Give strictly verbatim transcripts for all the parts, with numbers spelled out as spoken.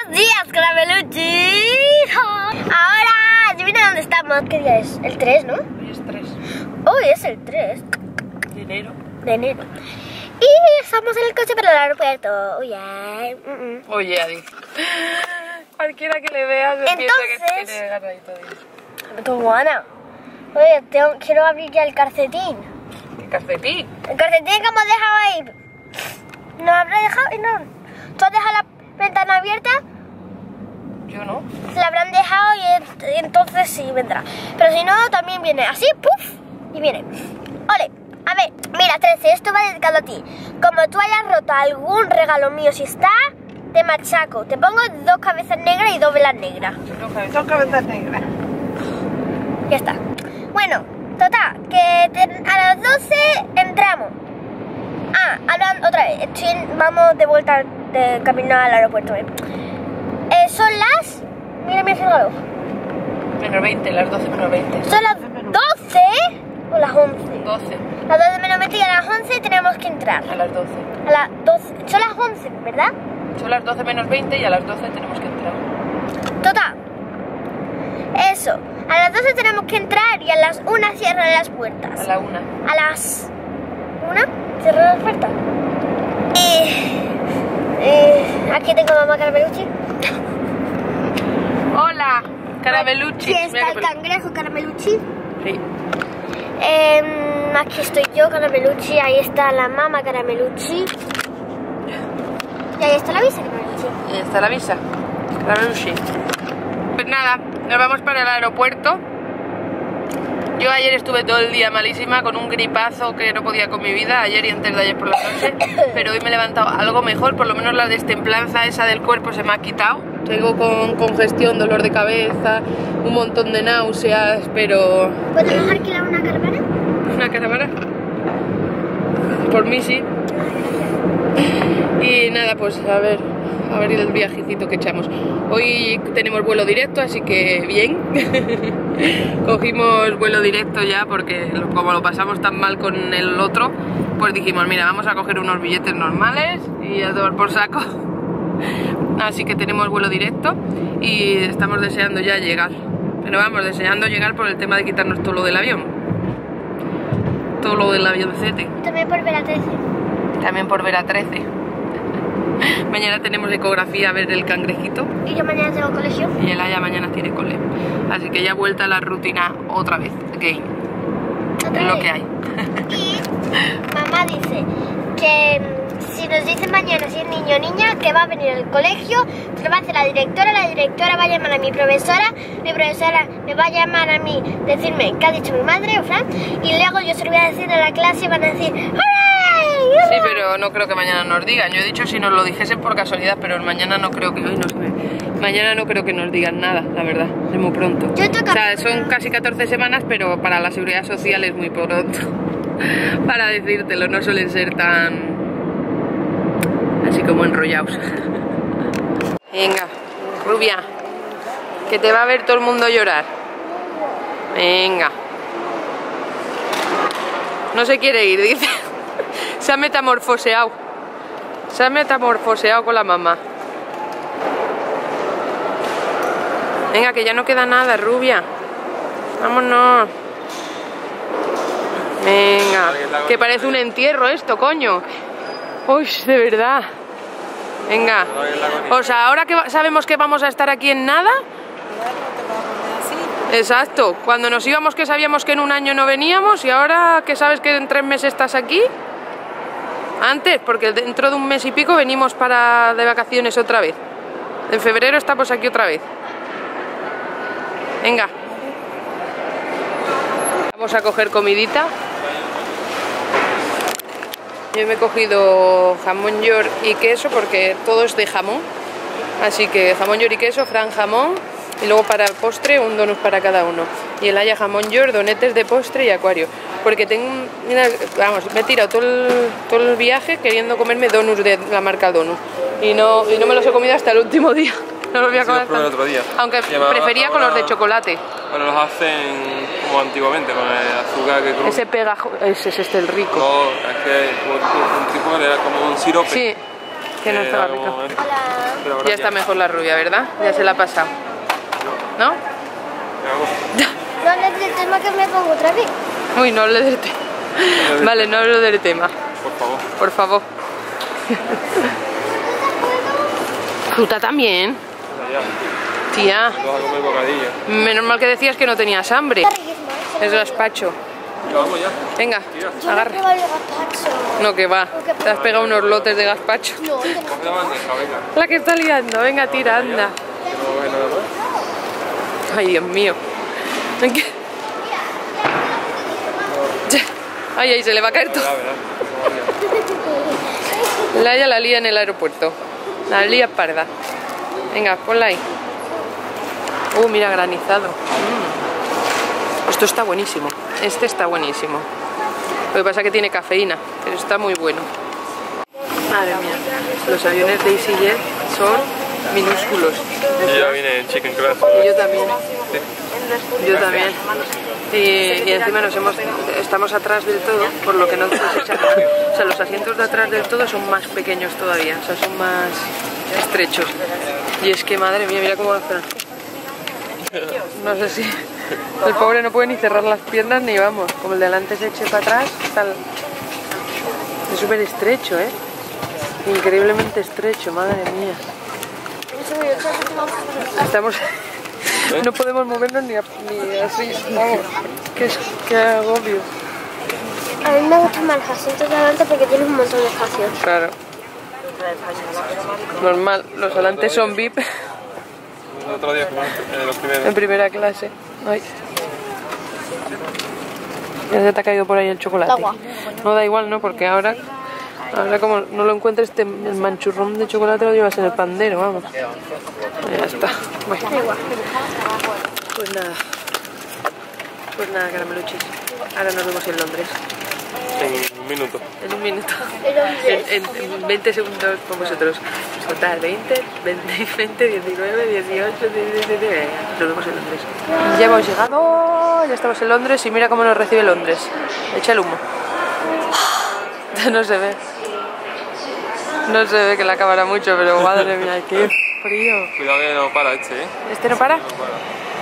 Buenos días, Carameluchi. Ahora, adivina dónde estamos. ¿Qué día es? El tres, ¿no? Hoy es tres. Hoy es el tres De enero. de enero. Y estamos en el coche para el aeropuerto. Oye, mm -mm. Oye, Adi. Cualquiera que le veas se piensa que tiene agarradito de Tu guana. Oye, tengo, quiero abrir ya el calcetín. ¿Qué calcetín? El calcetín que hemos dejado ahí. ¿No habrá dejado? No. ¿Tú has dejado la ventana abierta? Yo no. La habrán dejado y, y entonces sí vendrá. Pero si no, también viene así, ¡puf! Y viene. Ole, a ver, mira, trece, esto va dedicado a ti. Como tú hayas roto algún regalo mío, si está, te machaco. Te pongo dos cabezas negras y dos velas negras. Dos cabezas, dos cabezas negras. Ya está. Bueno, total, que te, a las doce entramos. Ah, hablando otra vez. Estoy, vamos de vuelta de camino al aeropuerto. ¿eh? Eh, son las... Mira, mira el reloj. Menos veinte, las doce menos veinte. Son las doce o las once. doce. Las doce menos veinte y a las once tenemos que entrar. A las doce. A las doce. Son las once, ¿verdad? Son las doce menos veinte y a las doce tenemos que entrar. Total. Eso. A las doce tenemos que entrar y a las una cierran las puertas. A la una. A las una cierran las puertas. Y... Eh, aquí tengo a mamá Carameluchi. Hola, Carameluchi. Aquí está el cangrejo Carameluchi. Sí. Eh, aquí estoy yo, Carameluchi. Ahí está la mamá Carameluchi. Y ahí está la visa Carameluchi. Y ahí está la visa. Carameluchi. Pues nada, nos vamos para el aeropuerto. Yo ayer estuve todo el día malísima con un gripazo que no podía con mi vida, ayer y antes de ayer por la noche, pero hoy me he levantado algo mejor, por lo menos la destemplanza esa del cuerpo se me ha quitado. Tengo con congestión, dolor de cabeza, un montón de náuseas, pero... ¿Podemos alquilar una caravana? ¿Una caravana? Por mí sí. Y nada, pues a ver, a ver el viajecito que echamos. Hoy tenemos vuelo directo, así que bien. Cogimos vuelo directo ya porque como lo pasamos tan mal con el otro, pues dijimos, mira, vamos a coger unos billetes normales y a tomar por saco. Así que tenemos vuelo directo y estamos deseando ya llegar. Pero vamos, deseando llegar por el tema de quitarnos todo lo del avión. Todo lo del avioncete. También por ver a trece. También por ver a trece. Mañana tenemos ecografía a ver el cangrejito. Y yo mañana tengo colegio. Y el Aya mañana tiene cole. Así que ya vuelta a la rutina otra vez. Game. ¿Otra Es lo vez? que hay. Y mamá dice que si nos dice mañana si es niño o niña, que va a venir al colegio, se lo va a hacer la directora, la directora va a llamar a mi profesora, mi profesora me va a llamar a mí, decirme qué ha dicho mi madre o Fran, y luego yo se lo voy a decir a la clase y van a decir ¡hurray! Sí, pero no creo que mañana nos digan. Yo he dicho si nos lo dijesen por casualidad, pero mañana no creo que hoy no se ve. Mañana no creo que nos digan nada, la verdad, es muy pronto. Yo toca... O sea, son casi catorce semanas, pero para la seguridad social es muy pronto. Para decírtelo, no suelen ser tan... así como enrollados. Venga, rubia, que te va a ver todo el mundo llorar. Venga. No se quiere ir, dice. Se ha metamorfoseado. Se ha metamorfoseado con la mamá. Venga, que ya no queda nada, rubia. Vámonos. Venga. Que parece un entierro esto, coño. Uy, de verdad. Venga. O sea, ahora que sabemos que vamos a estar aquí en nada. Exacto. Cuando nos íbamos que sabíamos que en un año no veníamos y ahora que sabes que en tres meses estás aquí. Antes, porque dentro de un mes y pico venimos para de vacaciones otra vez. En febrero estamos aquí otra vez. Venga. Vamos a coger comidita. Yo me he cogido jamón york y queso porque todo es de jamón. Así que jamón york y queso, Fran jamón. Y luego para el postre un donut para cada uno. Y el Aya jamón york, donetes de postre y acuario. Porque tengo, mira, vamos, me he tirado todo el, todo el viaje queriendo comerme donuts de la marca Donut. Y no, y no me los he comido hasta el último día. No los voy a Sí, comer los probé el otro día. Aunque Lleva- prefería con ahora- los de chocolate. Ahora los hacen como antiguamente, con el azúcar que cruce. Ese pegajo, ese es este el rico. No, es que como un tipo era como un sirope. Sí. Que no Eh, estaba da como rico. momento. Hola. Pero ahora Ya está mejor la rubia, ¿verdad? Ya se la ha pasado. ¿No? ¿Qué hago? No hables del tema que me pongo otra vez. Uy, no hable del tema. Vale, no hablo del tema. Por favor. Por favor. Fruta también. Ya, Tía, vas a comer bocadillo. menos mal que decías que no tenías hambre. Está riquísimo, ¿eh? Es gazpacho. Ya, vamos ya. Venga, Yo no agarra. pruebo el gazpacho. No, que va. Te has pegado unos lotes de gazpacho. No, que no. Coge la bandeja, venga. La que está liando. Venga, tira, anda. Que no coge nada más. Ay, Dios mío. Venga. Ay, ay, se le va a caer todo. Verá, verá. La ella la lía en el aeropuerto. La lía parda. Venga, ponla ahí. Uh, mira, granizado. Mm. Esto está buenísimo. Este está buenísimo. Lo que pasa es que tiene cafeína, pero está muy bueno. Madre mía, los aviones de EasyJet son minúsculos. Y ya viene el chicken class. Y yo también. Yo también. Y, y encima nos hemos, estamos atrás del todo, por lo que no podemos echar. O sea, los asientos de atrás del todo son más pequeños todavía, o sea, son más estrechos. Y es que, madre mía, mira cómo va a hacer. No sé si el pobre no puede ni cerrar las piernas ni vamos. Como el de delante se eche para atrás, tal. Es súper estrecho, ¿eh? Increíblemente estrecho, madre mía. Estamos... No podemos movernos ni, a- ni así, vamos. Qué, qué agobio. A mí me gustan más los asientos de adelante porque tienes un montón de espacio. Claro. Normal, los volantes son V I P El otro día, como en los primeros. en primera clase. Ay. Ya se te ha caído por ahí el chocolate. Agua. No da igual, ¿no? Porque ahora, ahora como no lo encuentres, te- el manchurrón de chocolate lo llevas en el pandero, vamos. Ya está. Bueno. Pues nada. Pues nada, carameluchis. Ahora nos vemos en Londres. En un minuto. En un minuto. En, en, en veinte segundos con vosotros. Total, veinte, veinte, veinte, diecinueve, dieciocho, diecisiete. Nos vemos en Londres. Ya hemos llegado, ya estamos en Londres y mira cómo nos recibe Londres. Echa el humo. No se ve. No se ve que la cámara mucho, pero madre mía, qué frío. Cuidado que no para este, ¿eh? ¿Este no para? No para.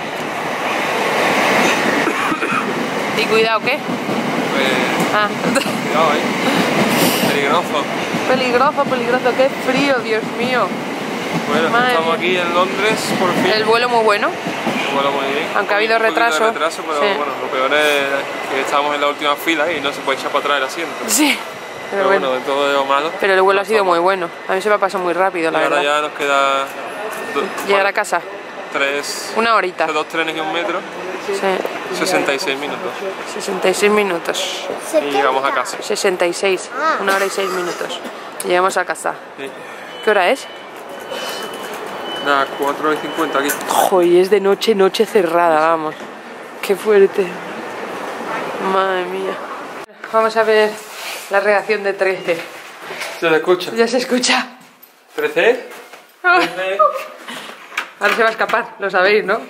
Y cuidado, ¿qué? Pues, Ah. cuidado ahí. Peligroso. Peligroso, peligroso, qué frío, Dios mío. Bueno, Madre estamos mía. aquí en Londres, por fin. El vuelo muy bueno. El vuelo muy bien. Aunque ha habido Un poquito de retraso. retraso, pero Sí. bueno, lo peor es que estamos en la última fila y no se puede echar para atrás el asiento. Sí. Pero, Pero bueno. bueno, de todo lo malo. Pero el vuelo ha sido estamos. muy bueno. A mí se me ha pasado muy rápido, Y la ahora verdad. ya nos queda do- Llegar bueno, a casa. tres, Una horita. dos trenes y un metro, Sí. sesenta y seis minutos. sesenta y seis minutos. Y llegamos a casa. sesenta y seis. Una hora y seis minutos. Llegamos a casa. Sí. ¿Qué hora es? Nada, cuatro y cincuenta aquí. Joder, es de noche, noche cerrada, vamos. Qué fuerte. Madre mía. Vamos a ver la reacción de trece. ¿Se le escucha? Ya se escucha. ¿trece? Ah. ¿trece? Ahora se va a escapar, lo sabéis, ¿no?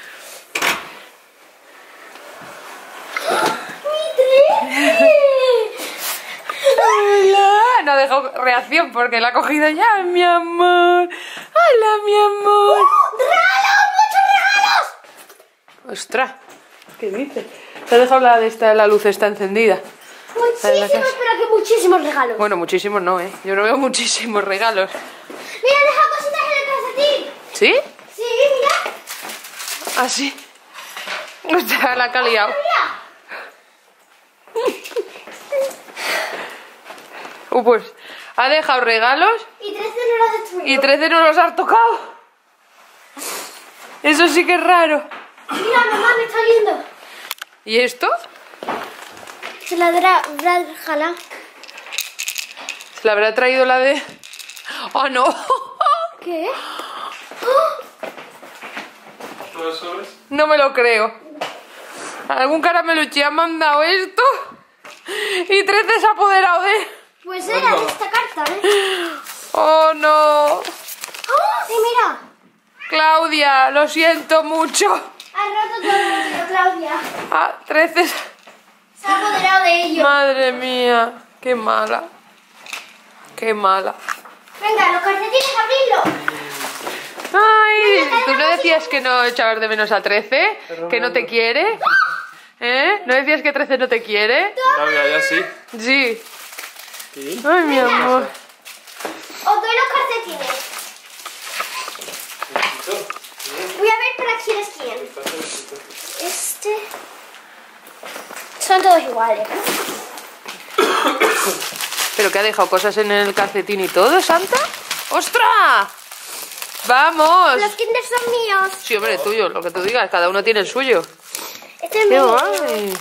Hola. No ha dejado reacción porque la ha cogido ya, mi amor. Hola, mi amor. ¡Regalos! ¡Muchos regalos! Ostras, ¿qué dices? Se ha dejado la, de esta, la luz está encendida. Muchísimos, pero que muchísimos regalos. Bueno, muchísimos no, ¿eh? Yo no veo muchísimos regalos. Mira, deja cositas en el calcetín. ¿Sí? Sí, mira. ¿Ah, sí? Ostras, la que ha liado. Mira. Uh, pues ha dejado regalos Y trece no los destruido. y trece no los has tocado. Eso sí que es raro. Mira, mamá, me está oliendo. ¿Y esto? Se la dará Brad Jala. ¿Se la habrá traído la de...? ¡Oh, no! ¿Qué? ¿Todos los sobres? No me lo creo. ¿Algún carameluchi ha mandado esto? Y trece se ha apoderado de... Pues era de esta carta, ¿eh? ¡Oh, no! ¡Oh! Sí, mira. Claudia, lo siento mucho. Ha roto todo el tío, Claudia. Ah, trece... Se ha apoderado de ello. Madre mía, qué mala. Qué mala. Venga, los calcetines, abrirlos. Ay, ¿tú no decías que no echabas de menos a trece? ¿Que no te quiere? ¿Eh? ¿No decías que trece no te quiere? No, mira, ya sí. Sí. ¿Sí? Ay, mi amor. Os doy los calcetines. Voy a ver para quién es quién. Este. Son todos iguales. ¿Pero que ha dejado cosas en el calcetín y todo, Santa? ¡Ostras! ¡Vamos! Los Kinder son míos. Sí, hombre, tuyo, lo que tú digas, cada uno tiene el suyo. Este es ¡Qué mío. guay!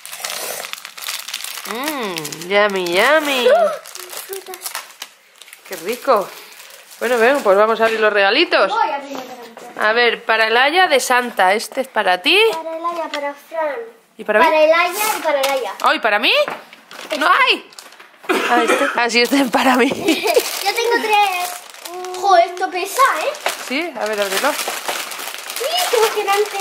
Mmm, yummy, yummy. Frutas. ¡Qué rico! Bueno, ven, pues vamos a abrir los regalitos. Voy a abrir la garganta. A ver, para el Aya de Santa, este es para ti. Para el Aya, para Fran. ¿Y para mí? Para el Aya y para el Aya. ¡Ay, para mí! ¡No hay! Ah, este. Ah, sí, este es para mí. Yo tengo tres. Joder, esto pesa, ¿eh? Sí, a ver, ábrelo. ¡Uy, qué emocionante!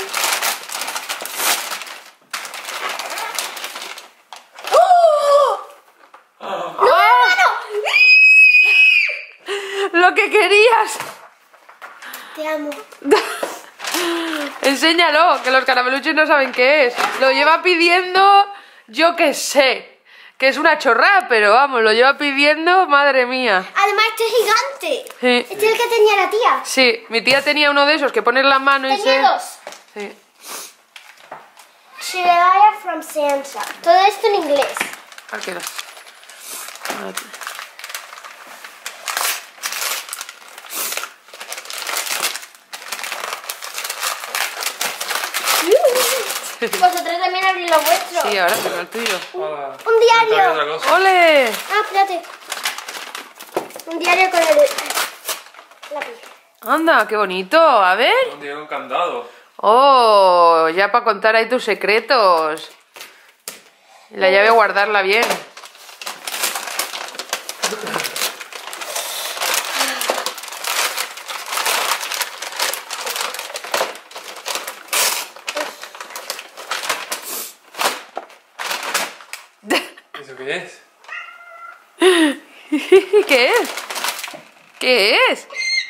¡Oh! ¡Ah! ¡Lo que querías! Te amo. Enséñalo, que los carameluches no saben qué es. Lo lleva pidiendo, yo qué sé. Que es una chorrada, pero vamos, lo lleva pidiendo, madre mía. Además, este es gigante. Sí. Este es el que tenía la tía. Sí, mi tía tenía uno de esos que pones la mano y se... Tenía dos. Sí. Shiraya from Santa. Todo esto en inglés. Aquí lo- Aquí. Vosotros también abrís lo vuestro. Sí, ahora tengo el tuyo. Hola. Un diario. Trae otra cosa. ¡Ole! Ah, espérate. Un diario con el lápiz. Anda, qué bonito. A ver. Un día con candado. Oh, ya para contar ahí tus secretos. La llave guardarla bien. ¿Eso qué es? ¿Qué es? ¿Qué es?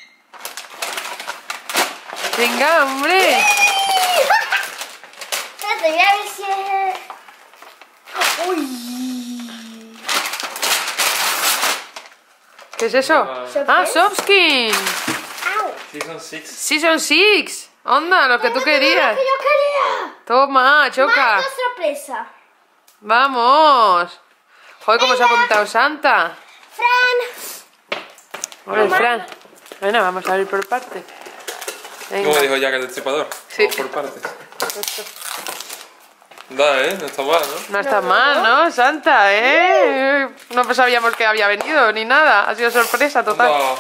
Venga, hombre. Espérate, voy a ver si es... Uy. ¿Qué es eso? Ah, Sofskin. Au. Season seis. Season seis. Onda, lo que tú Lo querías. que yo quería. Toma, choca. Más dos sorpresa. Vamos. Joder, cómo se ha apuntado Santa. Fran. Hola, Fran. Bueno, vamos a abrir por partes. Venga. ¿Cómo dijo Jack el Destripador? Sí. Vamos por partes. Da, ¿eh? No está mal, ¿no? No está mal, ¿no, Santa? ¿Eh? No sabíamos que había venido ni nada. Ha sido sorpresa total. Anda.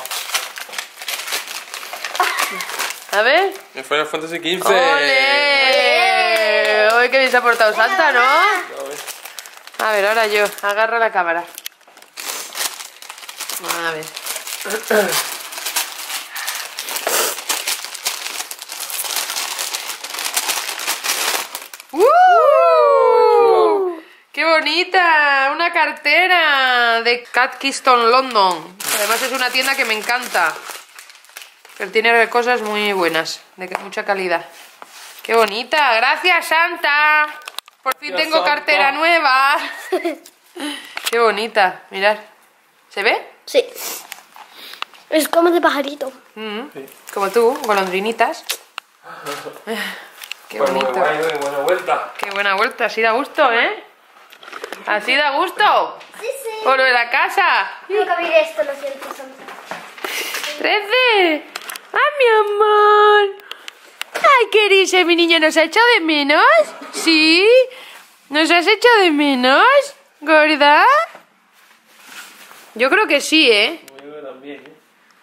A ver. El Final Fantasy quince. ¡Ole! Hoy que bien se ha portado Santa, ¿no? A ver, ahora yo. Agarro la cámara. A ver. ¡Uh! ¡Qué bonita! Una cartera de Cat Keystone London. Además es una tienda que me encanta. Pero tiene cosas muy buenas, de mucha calidad. ¡Qué bonita! ¡Gracias, Santa! Por fin Gracias, tengo Santa. cartera nueva. ¡Qué bonita! Mirad. ¿Se ve? Sí. Es como de pajarito. Mm, Sí. Como tú, golondrinitas. ¡Qué Pues muy bonito! guay, muy buena vuelta. ¡Qué buena vuelta! Así da gusto, ¿eh? Así da gusto. Sí, sí. Por lo de la casa. Tengo que abrir esto, lo siento, Santa. ¡Trece! ¡Ah, mi amor! ¡Ay, qué dice mi niño! ¿Nos ha hecho de menos? ¿Sí? ¿Nos has hecho de menos? ¿Gorda? Yo creo que sí, ¿eh? Yo también, ¿eh?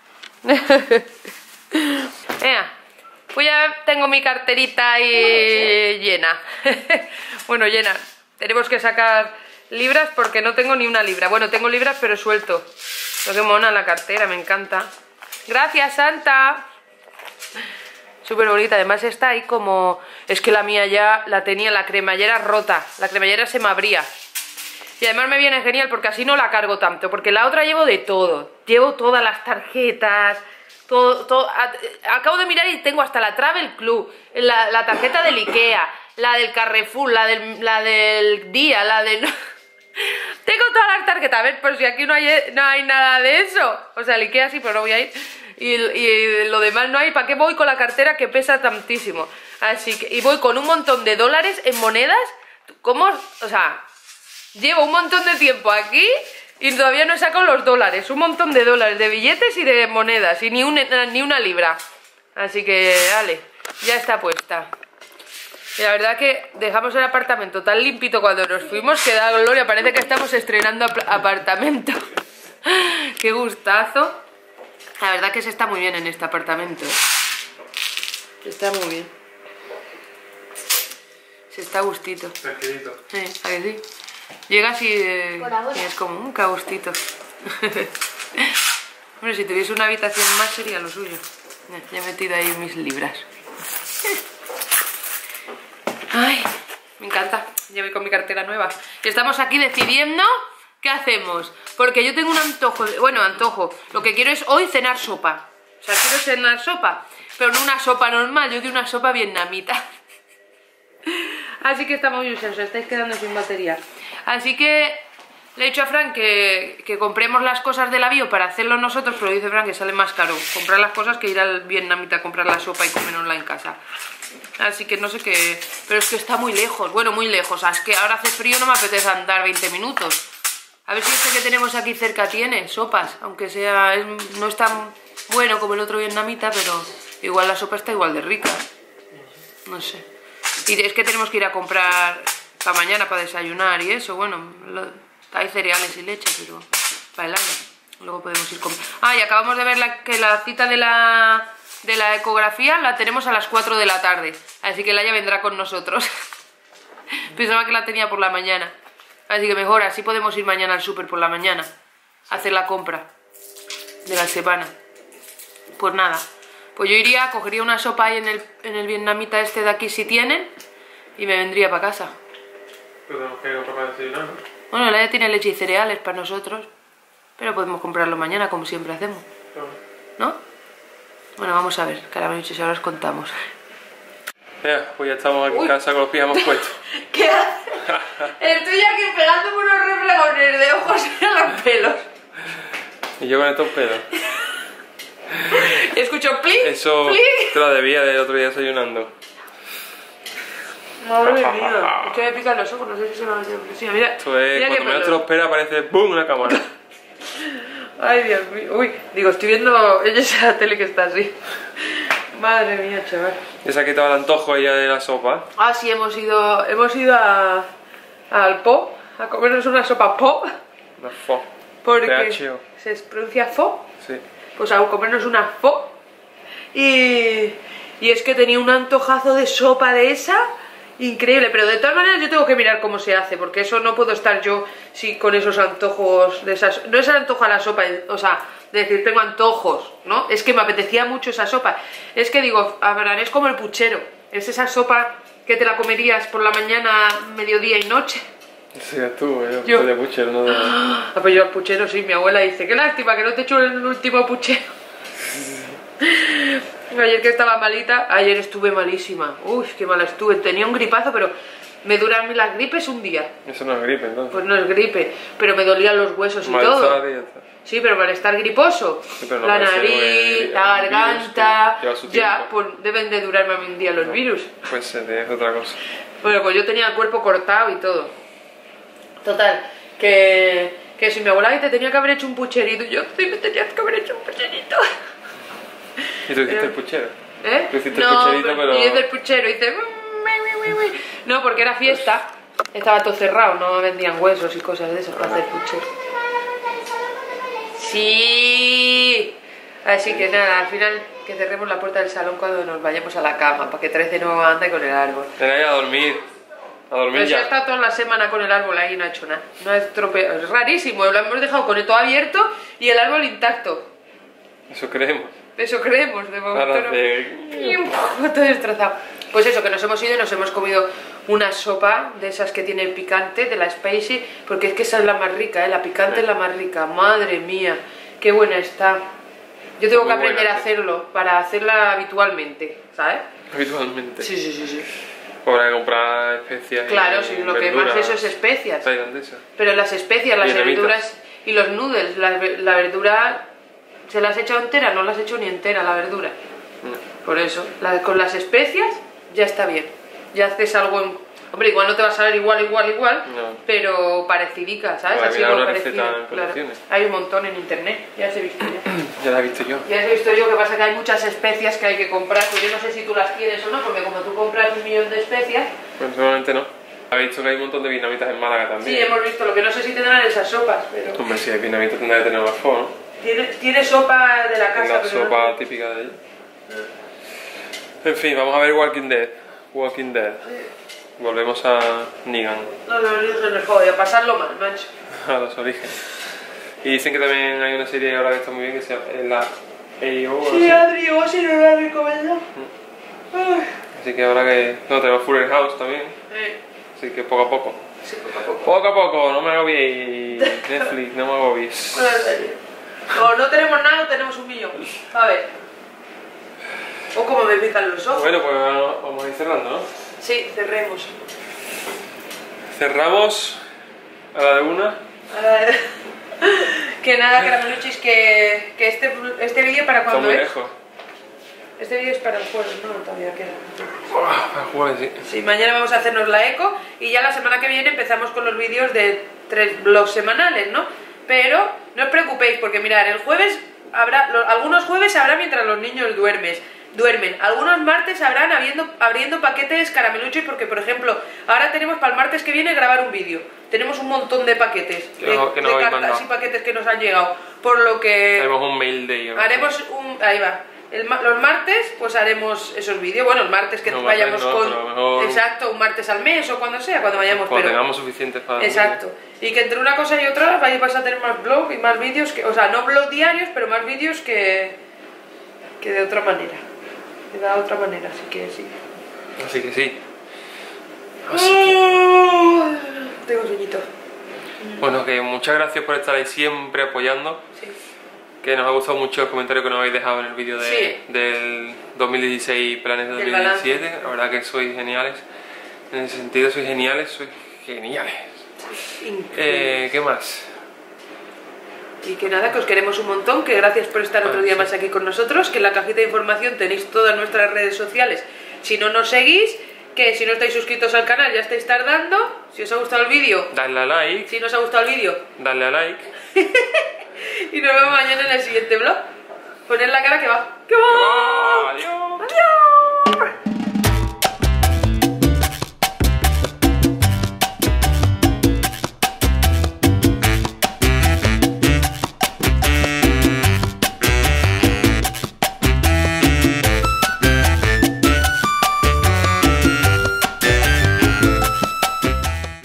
Venga, pues ya tengo mi carterita ahí llena. Bueno, llena. Tenemos que sacar libras porque no tengo ni una libra. Bueno, tengo libras pero suelto. Pero qué mona la cartera, me encanta. Gracias, Santa. Súper bonita. Además está ahí como... Es que la mía ya la tenía, la cremallera rota. La cremallera se me abría. Y además me viene genial porque así no la cargo tanto, porque la otra llevo de todo. Llevo todas las tarjetas, todo, todo. Acabo de mirar y tengo hasta la Travel Club, la, la tarjeta del Ikea, la del Carrefour, la del, la del día, la del... Tengo todas las tarjetas, a ver, pero si aquí no hay, no hay nada de eso. O sea, el Ikea sí, pero no voy a ir. Y, y lo demás no hay. ¿Para qué voy con la cartera que pesa tantísimo? Así que, y voy con un montón de dólares en monedas. ¿Cómo? O sea, llevo un montón de tiempo aquí y todavía no he sacado los dólares. Un montón de dólares, de billetes y de monedas. Y ni, un, ni una libra. Así que, vale, ya está puesta. Y la verdad que dejamos el apartamento tan limpito cuando nos fuimos que da gloria, parece que estamos estrenando ap apartamento. Qué gustazo. La verdad que se está muy bien en este apartamento. Está muy bien. Se está a gustito. Tranquilito. Sí, ¿a que sí? Llegas y, eh, y es como un a gustito. Hombre, si tuviese una habitación más sería lo suyo. Ya he metido ahí mis libras. Ay, me encanta. Ya voy con mi cartera nueva. Y estamos aquí decidiendo qué hacemos. Porque yo tengo un antojo. Bueno, antojo. Lo que quiero es hoy cenar sopa. O sea, quiero cenar sopa. Pero no una sopa normal. Yo quiero una sopa vietnamita. Así que estamos muy usados. Estáis quedando sin batería. Así que le he dicho a Fran que, que compremos las cosas de la bio para hacerlo nosotros. Pero dice Fran que sale más caro comprar las cosas que ir al vietnamita a comprar la sopa y comérnosla en casa. Así que no sé qué... Pero es que está muy lejos, bueno, muy lejos. O sea, es que ahora hace frío, no me apetece andar veinte minutos. A ver si este que tenemos aquí cerca tiene sopas. Aunque sea... Es, no es tan bueno como el otro vietnamita, pero igual la sopa está igual de rica. No sé. Y es que tenemos que ir a comprar para mañana para desayunar y eso. Bueno, lo, hay cereales y leche, pero para el año. Luego podemos ir con... Ah, y acabamos de ver la, que la cita de la... de la ecografía la tenemos a las cuatro de la tarde, así que Laia vendrá con nosotros. Pensaba que la tenía por la mañana, así que mejor, así podemos ir mañana al súper por la mañana a hacer la compra de la semana. Pues nada, pues yo iría, cogería una sopa ahí en el, en el vietnamita este de aquí si tienen y me vendría para casa. Pero tenemos que comprar para desayunar, ¿no? Bueno, Laia tiene leche y cereales para nosotros, pero podemos comprarlo mañana como siempre hacemos, ¿no? Bueno, vamos a ver, que a la noche ahora os contamos. Ya, pues ya estamos aquí en casa con los pijamas puestos. ¿Qué haces? Estoy aquí pegándome unos reflejones de ojos en los pelos. Y yo con estos pelos. Escucho plic, Eso plic. te lo debía del otro día desayunando. Madre mía, es que me pican los ojos, no sé si se me va a hacer. Sí, mira, Esto es, mira cuando menos te lo esperas aparece ¡boom! Una cámara. Ay, Dios mío. Uy, digo, estoy viendo ella esa la tele que está así. Madre mía, chaval. Ya se ha quitado el antojo ya de la sopa. Ah, sí, hemos ido, hemos ido a, al Po, a comernos una sopa Po. Una fo. Porque P H O. se pronuncia Fo. Sí. Pues a comernos una Fo. Y, y es que tenía un antojazo de sopa de esa. Increíble, pero de todas maneras yo tengo que mirar cómo se hace, porque eso no puedo estar yo sí, con esos antojos de esas... No es el antojo a la sopa, o sea, de decir tengo antojos, ¿no? Es que me apetecía mucho esa sopa. Es que digo, Abraham, es como el puchero, es esa sopa que te la comerías por la mañana, mediodía y noche. Sí, tú, yo, yo. soy de puchero, no de... Ah, pues yo al puchero sí, mi abuela dice, qué lástima que no te echo el último puchero. Ayer que estaba malita, ayer estuve malísima. Uy, qué mala estuve. Tenía un gripazo, pero me duran las gripes un día. Eso no es gripe, entonces. Pues no es gripe, pero me dolían los huesos y Malestar todo. y ya está. Sí, pero malestar griposo. Sí, pero no la parece nariz, el- la el garganta. virus que lleva su Ya, tiempo. pues deben de durarme a mí un día los virus. Pues se te es otra cosa. Bueno, pues yo tenía el cuerpo cortado y todo. Total, que, que si mi abuela te tenía que haber hecho un pucherito, yo sí me tenía que haber hecho un pucherito. ¿Y tú hiciste Pero- el puchero? ¿Eh? Tú hiciste el no, pucherito, pero... y hice el puchero, hice... No, porque era fiesta, estaba todo cerrado, no vendían huesos y cosas de esas para hacer puchero. Sí. Así que nada, al final que cerremos la puerta del salón cuando nos vayamos a la cama, para que trece no ande con el árbol. Ven ahí a dormir. A dormir Pero si ha ya. estado toda la semana con el árbol ahí y no ha hecho nada. No ha estropeado. Es rarísimo, lo hemos dejado con todo abierto y el árbol intacto. Eso creemos. Eso creemos, de momento Ahora no. de... Y un poco todo destrozado. Pues eso, que nos hemos ido y nos hemos comido una sopa de esas que tiene picante, de la spicy, porque es que esa es la más rica, ¿eh? La picante Sí. es la más rica, madre mía, qué buena está. Yo tengo Muy que aprender buena, a sí. hacerlo, para hacerla habitualmente, ¿sabes? Habitualmente. Sí, sí, sí, sí. Habrá que comprar especias. Claro, y sí, lo que verduras más eso es especias. tailandesas. Pero las especias, las Vietnamitas. verduras y los noodles, la, la verdura, ¿se las has echado entera? No las he hecho ni entera, la verdura. No. Por eso, la- con las especias ya está bien. Ya haces algo en... Hombre, igual no te va a saber igual, igual, igual, No. pero parecidica, ¿sabes? Habrá Así mirado algo una parecido. receta en Claro. condiciones. Hay un montón en internet, ya os he visto yo. Ya la he visto yo. Ya os he visto yo, que pasa que hay muchas especias que hay que comprar, pues yo no sé si tú las tienes o no, porque como tú compras un millón de especias, Personalmente no. He visto que hay un montón de vietnamitas en Málaga también. sí, hemos visto, lo que no sé si tendrán esas sopas, pero... Hombre, si hay vietnamitas tendrá que tener más fuego, ¿no? Tiene, tiene sopa de la casa, La pero no- sopa típica de allí. En fin, vamos a ver Walking Dead. Walking Dead. Volvemos a Negan, No, no, no se nos jode, a pasarlo mal, macho. a los orígenes. Y dicen que también hay una serie ahora que está muy bien que se llama la A O. Sí, Adri, vos si no la recomiendo. Ay. Así que habrá que... No, tenemos Fuller House también. Eh, Así que poco a poco. sí, poco a poco. Poco a poco, no me agobiéis. Netflix, no me agobiéis. Bueno, en serio. O no tenemos nada o tenemos un millón. A ver. O como me pican los ojos. Bueno, pues vamos vamos a ir cerrando, ¿no? Sí, cerremos. Cerramos a la de una. A ver. Que nada, carameluchis, que, que este, este vídeo para Está cuando muy es. lejos. Este vídeo es para el jueves, no, todavía queda. Buah, para jugar, sí. Sí, mañana vamos a hacernos la eco y ya la semana que viene empezamos con los vídeos de tres vlogs semanales, ¿no? Pero no os preocupéis porque mirad, el jueves habrá, lo- algunos jueves habrá mientras los niños duermes, duermen, algunos martes habrán habiendo, abriendo paquetes carameluchos porque, por ejemplo, ahora tenemos para el martes que viene grabar un vídeo, tenemos un montón de paquetes, Que de, no- que no de habéis cartas mandado. y paquetes que nos han llegado, por lo que... Haremos un mail de ellos. Haremos un... ahí va. El ma- los martes pues haremos esos vídeos. Bueno, el martes que No, vayamos martes no, con... pero a lo mejor- Exacto, un martes al mes o cuando sea, cuando vayamos. Cuando pero... tengamos suficientes para... Exacto. Y que entre una cosa y otra vais vas a tener más blog y más vídeos, que, o sea, no blog diarios, pero más vídeos que, que de otra manera. Que de otra manera, así que sí. Así que sí. Oh, tengo sueñito. Bueno, que muchas gracias por estar ahí siempre apoyando. Sí. Que nos ha gustado mucho el comentario que nos habéis dejado en el vídeo de, Sí. del dos mil dieciséis, planes de Del dos mil diecisiete. La verdad que sois geniales. En ese sentido sois geniales, sois geniales. Increíble. Eh, ¿Qué más? Y que nada, que os queremos un montón, que gracias por estar otro Ah, día sí. más aquí con nosotros, que en la cajita de información tenéis todas nuestras redes sociales. Si no nos seguís, que si no estáis suscritos al canal ya estáis tardando. Si os ha gustado el vídeo, Darle a like, si no os ha gustado el vídeo, darle a like. y nos vemos mañana en el siguiente vlog. Poner la cara que va. ¡Que va! ¡Adiós!